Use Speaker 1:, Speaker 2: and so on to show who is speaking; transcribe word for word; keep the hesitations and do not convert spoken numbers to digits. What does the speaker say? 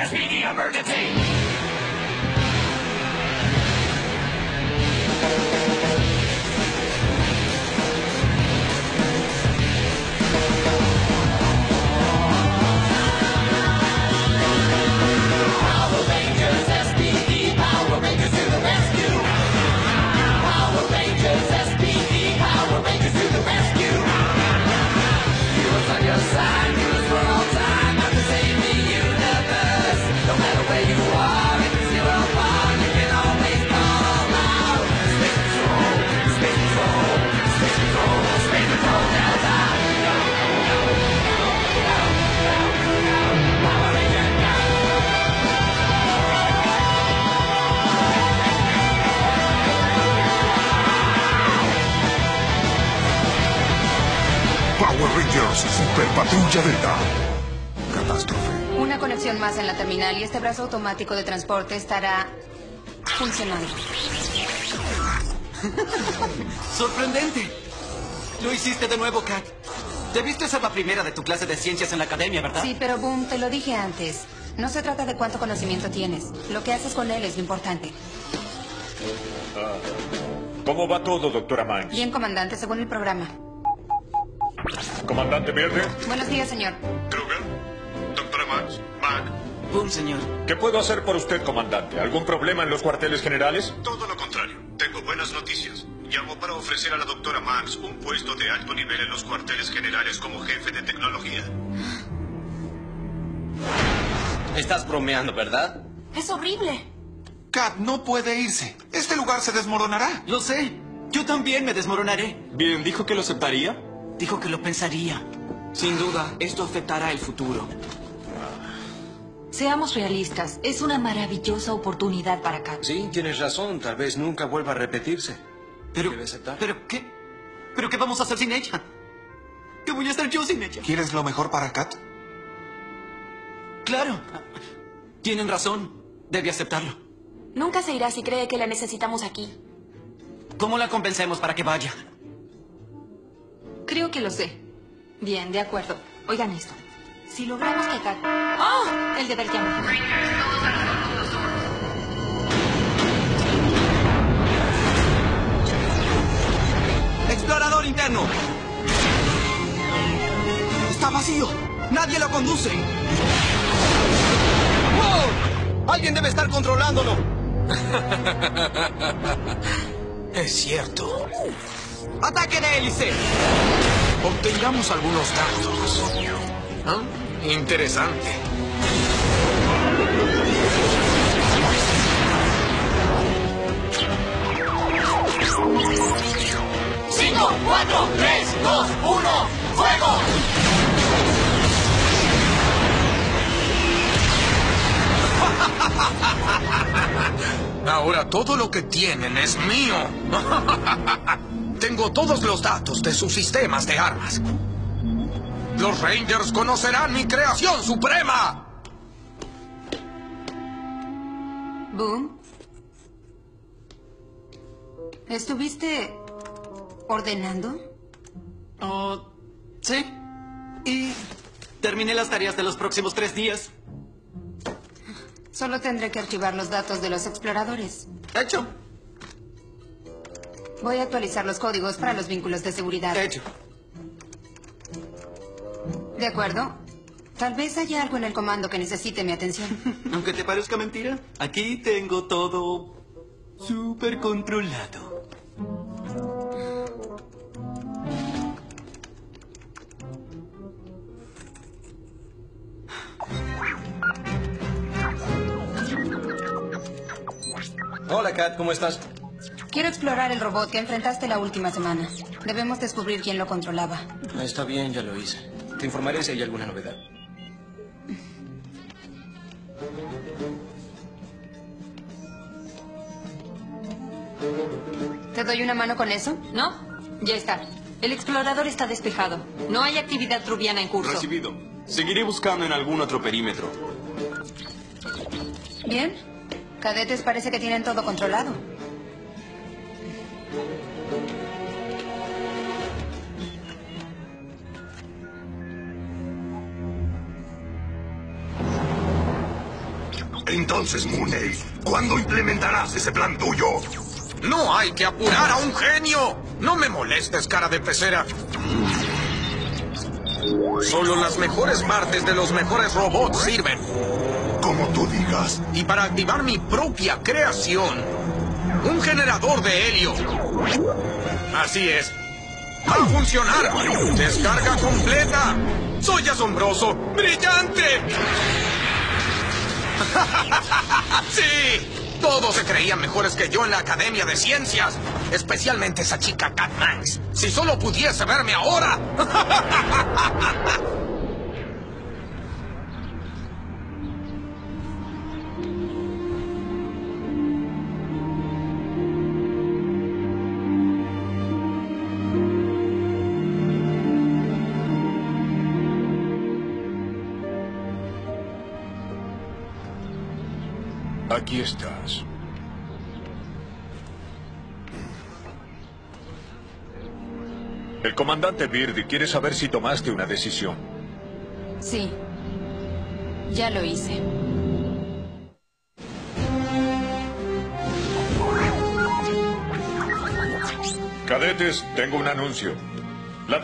Speaker 1: S P D emergency! Power Rangers, S P D, Power Rangers to the rescue! Power Rangers, S P D, Power Rangers to the rescue! Heroes on your side, heroes for all time, out to save the universe. No matter where you are, if it's zero one, you can always call out. Space Patrol, Space Patrol, Space Patrol, Space Patrol Delta. Go, go, go, go, go, go, Power Ranger, go!
Speaker 2: Power Rangers, Super Patrulla Delta. Catástrofe.
Speaker 3: Una conexión más en la terminal y este brazo automático de transporte estará funcionando.
Speaker 4: ¡Sorprendente! Lo hiciste de nuevo, Kat. Debiste ser la primera de tu clase de ciencias en la academia, ¿verdad?
Speaker 3: Sí, pero Boom, te lo dije antes. No se trata de cuánto conocimiento tienes. Lo que haces con él es lo importante.
Speaker 5: ¿Cómo va todo, doctora Manx?
Speaker 3: Bien, comandante, según el programa.
Speaker 5: Comandante Verde.
Speaker 3: Buenos días, señor.
Speaker 5: Kruger. Doctora Manx. Mac.
Speaker 4: Boom, señor.
Speaker 5: ¿Qué puedo hacer por usted, comandante? ¿Algún problema en los cuarteles generales?
Speaker 6: Todo lo contrario. Tengo buenas noticias. Llamo para ofrecer a la doctora Manx un puesto de alto nivel en los cuarteles generales como jefe de tecnología.
Speaker 7: Estás bromeando, ¿verdad?
Speaker 3: Es horrible.
Speaker 2: Kat no puede irse. Este lugar se desmoronará.
Speaker 4: Lo sé. Yo también me desmoronaré.
Speaker 8: Bien, ¿dijo que lo aceptaría?
Speaker 4: Dijo que lo pensaría.
Speaker 8: Sin duda, esto afectará el futuro.
Speaker 9: Seamos realistas, es una maravillosa oportunidad para Kat.
Speaker 7: Sí, tienes razón. Tal vez nunca vuelva a repetirse.
Speaker 4: Pero,
Speaker 7: Debe aceptar.
Speaker 4: ¿pero qué? ¿Pero qué vamos a hacer sin ella? ¿Qué voy a hacer yo sin ella?
Speaker 2: ¿Quieres lo mejor para Kat?
Speaker 4: Claro. Tienen razón. Debe aceptarlo.
Speaker 10: Nunca se irá si cree que la necesitamos aquí.
Speaker 4: ¿Cómo la convencemos para que vaya?
Speaker 9: Creo que lo sé. Bien, de acuerdo. Oigan esto. Si logramos que Kat... ¡Oh! El deber llama.
Speaker 4: ¡Explorador interno! ¡Está vacío! ¡Nadie lo conduce! ¡Wow! ¡Alguien debe estar controlándolo!
Speaker 2: Es cierto.
Speaker 4: ¡Ataque de hélice!
Speaker 2: Obtengamos algunos datos. ¿Ah? Interesante.
Speaker 1: Cinco, cuatro, tres, dos, uno, ¡fuego!
Speaker 2: Ahora todo lo que tienen es mío. Tengo todos los datos de sus sistemas de armas. Los Rangers conocerán mi creación suprema.
Speaker 3: Boom. ¿Estuviste ordenando?
Speaker 4: Oh, sí. Y terminé las tareas de los próximos tres días.
Speaker 3: Solo tendré que archivar los datos de los exploradores.
Speaker 4: Hecho.
Speaker 3: Voy a actualizar los códigos para los vínculos de seguridad.
Speaker 4: Hecho.
Speaker 3: ¿De acuerdo? Tal vez haya algo en el comando que necesite mi atención.
Speaker 4: Aunque te parezca mentira, aquí tengo todo súper controlado.
Speaker 7: Hola, Kat, ¿cómo estás?
Speaker 3: Quiero explorar el robot que enfrentaste la última semana. Debemos descubrir quién lo controlaba.
Speaker 7: Está bien, ya lo hice. Te informaré si hay alguna novedad.
Speaker 3: ¿Te doy una mano con eso?
Speaker 9: ¿No? Ya está. El explorador está despejado. No hay actividad trubiana en curso.
Speaker 8: Recibido. Seguiré buscando en algún otro perímetro.
Speaker 3: Bien. Cadetes parece que tienen todo controlado.
Speaker 11: Entonces, Mooney, ¿cuándo implementarás ese plan tuyo?
Speaker 2: No hay que apurar a un genio. No me molestes, cara de pecera. Solo las mejores partes de los mejores robots sirven.
Speaker 11: Como tú digas.
Speaker 2: Y para activar mi propia creación, un generador de helio. Así es. ¡Va a funcionar! ¡Descarga completa! ¡Soy asombroso! ¡Brillante! ¡Sí! Todos se creían mejores que yo en la Academia de Ciencias. Especialmente esa chica Cat Manx. ¡Si solo pudiese verme ahora!
Speaker 5: Aquí estás. El comandante Birdie quiere saber si tomaste una decisión.
Speaker 3: Sí. Ya lo hice.
Speaker 5: Cadetes, tengo un anuncio.